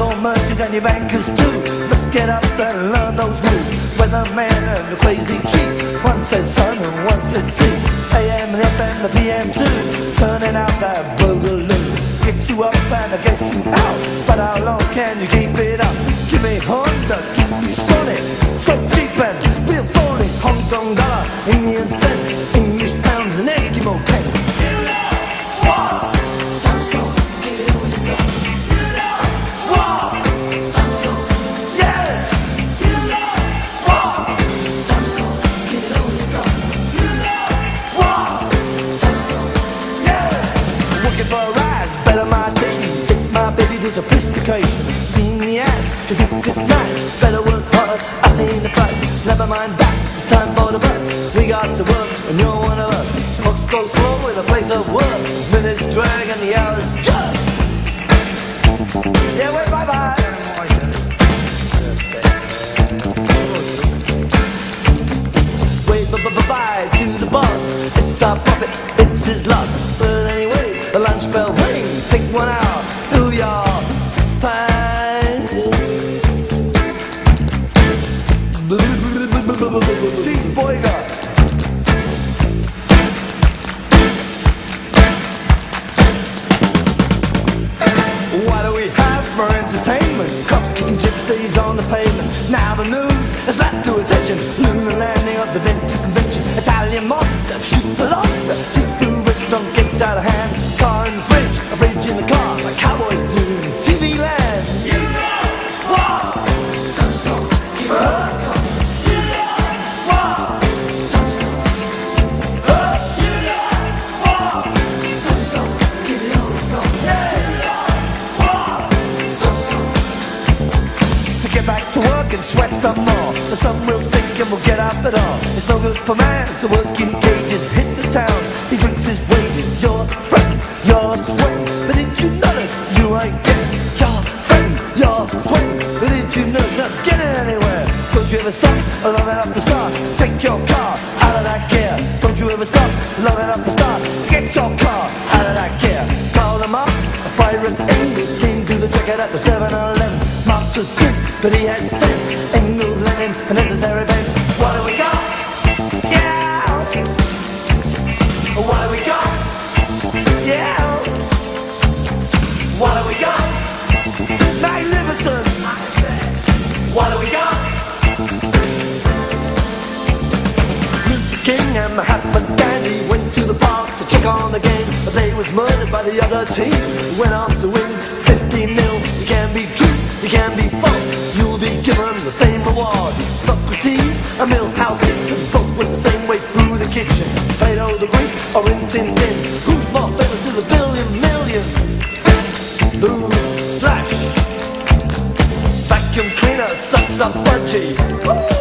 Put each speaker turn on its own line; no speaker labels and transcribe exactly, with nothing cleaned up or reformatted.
household merchants and your bankers too. Let's get up and learn those rules. Weatherman and the crazy chief. One says sun and one says sea. A M and F and the P M too. Turning out that boogaloo. Gets you up and it gets you out. But how long can you keep it up? Give me Honda, give me Sonic. So cheap and real phony. Hong Kong dollar, Indian cents, English pounds and Eskimo pence. Looking for a rise, better my station. Take my baby to sophistication. Seen the ads, cause it's just nice. Better work hard, I seen the price. Never mind that, it's time for the bus. We got to work, and you're one of us. Folks go slow in a place of work. Minutes drag and the hours judge. Yeah, wait, bye bye. Wait, bye-bye to the boss. It's our profit, it's his loss. But anyway, the lunch bell ring. Take one out, do your fine. Cheese boyga. What do we have for entertainment? Cops kicking gypsies on the pavement. Now the news has led to attention. Lunar landing of the Venice Convention. Italian monster shoots a lobster. Seafood restaurant gets out of hand. Car in the fridge, a fridge in the car, like cowboys do in T V land. You know what? Don't stop, keep uh, you know what? Don't stop. Uh, you know what? Don't stop, keep it on, let's go. Yeah. You know what? Don't stop. So get back to work and sweat some more. The sun will sink and we'll get out the door. It's no good for man to work in cages. Hit the town, he drinks his wages. Your friend, your sweat. But did you notice you ain't getting your friend, your sweat? But did you notice not getting anywhere? Don't you ever stop long enough to start? Take your car out of that gear. Don't you ever stop long enough to start? Get your car out of that gear. Call them up, a fire and Engels came to the checkout at the seven eleven. Marx was strict, but he had sense. Engels, Lenin, the necessary bends. What do we got? Yeah. What do we got? Yeah. What do we got? Magnificent. What do we got? Meet the king and the Hatman dandy went to the park to check on the game, but they was murdered by the other team. Went on to win fifteen nil. You can be true, you can be false. You'll be given the same reward. Socrates, a Milhouse Dixon, both went the same way through the kitchen. Plato the Greek or in Tin Tin. Who's more famous to the billion millions? Who's Flash? Vacuum cleaner sucks up budgie.